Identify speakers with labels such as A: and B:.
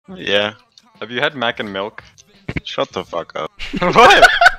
A: Yeah.
B: Have you had mac and milk?
A: Shut the fuck up.
B: What?